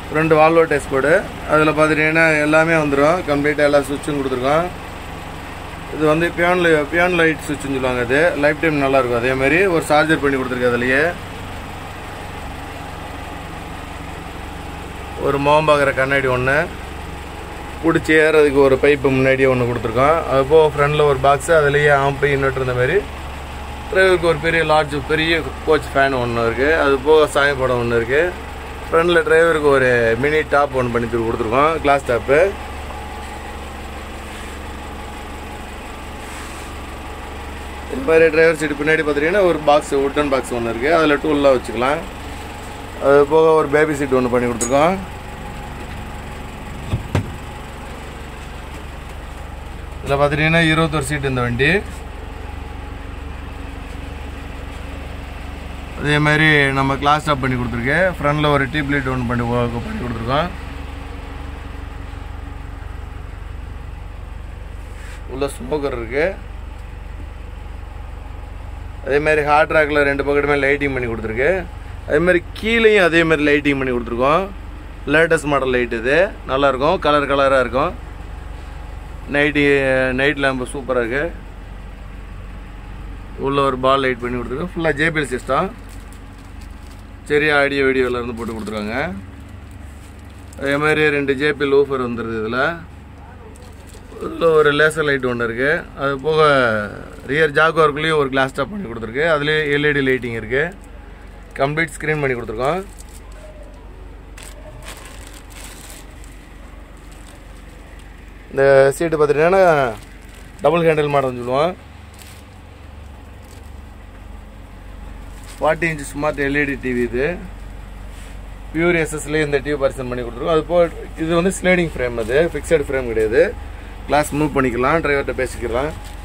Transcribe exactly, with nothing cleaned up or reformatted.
Front Volvo test board. அதில் பார்த்துட்டிங்கன்னா எல்லாமே வந்துடும். கம்ப்ளீட்டாக எல்லா சுவிட்சும் கொடுத்துருக்கோம். இது வந்து பியான் பியான் லைட் சுவிட்சுன்னு சொல்லுவாங்க. அது லைஃப் டைம் நல்லாயிருக்கும். அதேமாதிரி ஒரு சார்ஜர் பண்ணி கொடுத்துருக்கு. அதுலேயே ஒரு முகம் பார்க்குற கண்ணாடி ஒன்று, பிடிச்சி ஏறதுக்கு ஒரு பைப்பு முன்னாடியே ஒன்று கொடுத்துருக்கோம். அதுபோக ஃப்ரண்டில் ஒரு பாக்ஸு, அதுலேயே ஆம்பு இன்வெர்டர் இந்த மாதிரி. டிரைவருக்கு ஒரு பெரிய லார்ஜ் பெரிய கோச் ஃபேன் ஒன்று இருக்குது. அது போக சாமி படம் ஒன்று இருக்குது. ஃப்ரண்டில் டிரைவருக்கு ஒரு மினி டாப் ஒன்று பண்ணி கொடுத்துருக்கோம், கிளாஸ் டாப்பு. இது மாதிரி டிரைவர் சீட்டு பின்னாடி பார்த்துட்டிங்கன்னா ஒரு பாக்ஸ் உட்டன் பாக்ஸ் ஒன்று இருக்குது. அதில் டூல்லாம் வச்சுக்கலாம். அது போக ஒரு பேபி சீட் ஒன்று பண்ணி கொடுத்துருக்கோம். இதில் பார்த்துட்டிங்கன்னா இருபத்தொரு சீட்டு இந்த வண்டி. அதே மாதிரி நம்ம கிளாஸ் டாப் பண்ணி கொடுத்துருக்கேன். ஃப்ரண்டில் ஒரு டியூப் லைட் ஒன்று பண்ணி பண்ணி கொடுத்துருக்கோம். உள்ள ஸ்மோக்கர் இருக்குது. அதே மாதிரி ஹார்ட் ராக்கில் ரெண்டு பக்கத்துமே லைட்டிங் பண்ணி கொடுத்துருக்கு. அதே மாதிரி கீழேயும் அதே மாதிரி லைட்டிங் பண்ணி கொடுத்துருக்கோம். லேட்டஸ்ட் மாடல் லைட் இது, நல்லாயிருக்கும். கலர் கலராக இருக்கும். நைட்டு நைட் லேம்பு சூப்பராக இருக்குது. உள்ள ஒரு பால் லைட் பண்ணி கொடுத்துருக்கோம். ஃபுல்லாக ஜேபிஎல் சிஸ்டம். சரி, ஆடியோ வீடியோவில் இருந்து போட்டு கொடுத்துருக்காங்க. அதே மாதிரி ரெண்டு ஜேபிஎல் ஊஃபர் வந்துடுது. இதில் இதில் ஒரு லேசர் லைட் ஒன்று இருக்குது. அது போக ரியர் ஜாகுவார்க்குள்ளேயும் ஒரு கிளாஸ் டாப் பண்ணி கொடுத்துருக்கு. அதுலேயே எல்இடி லைட்டிங் இருக்குது. கம்ப்ளீட் ஸ்க்ரீன் பண்ணி கொடுத்துருக்கோம். இந்த சீட்டு பார்த்துட்டிங்கன்னா டபுள் ஹேண்டில் மாடல்னு சொல்லுவோம். Forty inch smart LED TV. இது பியூர் எஸ்எஸ்லேயே இந்த டிவி பர்சன் பண்ணி கொடுத்துருக்கோம். அது போக இது வந்து ஸ்லைடிங் ஃப்ரேம். அது ஃபிக்ஸட் ஃப்ரேம் கிடையாது. கிளாஸ் மூவ் பண்ணிக்கலாம். டிரைவர்கிட்ட பேசிக்கலாம்.